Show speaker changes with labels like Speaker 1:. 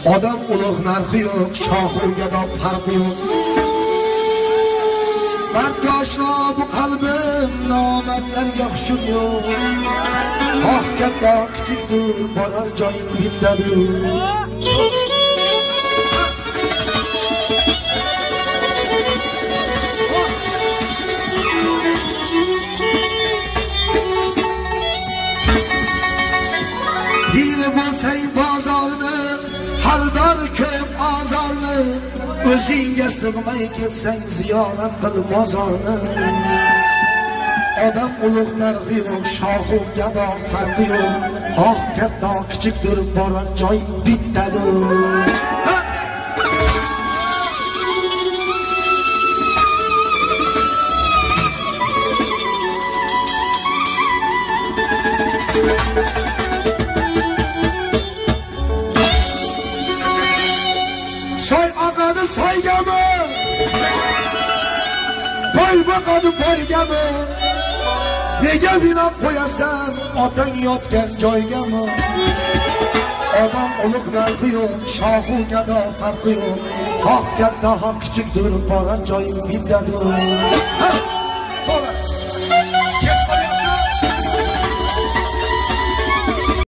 Speaker 1: Odam ulug' narxi yo'q, shohu gado farqi yo'q. Mardga oshno bu qalbim, nomardlarga hushim yo'q. Xoh katta kichikdir, borar joying bittadir. Piri bo'lsang bozorni, hardor ko'p azorni, o'zingga sig'may ketsang ziyorat qil mozorni. Odam ulug' narxi yo'q, shohu gado farqi yo'q. Xoh katta kichikdir, borar joying bittadir. Soy oqadi soygami, boy boqadi boygami, nega binob qo'yasan otang yotgan joygami? Odam ulug' narxi yo'q, shohu gado farqi yo'q. Xoh katta, xoh kichikdir, borar joying bittadir. So'ra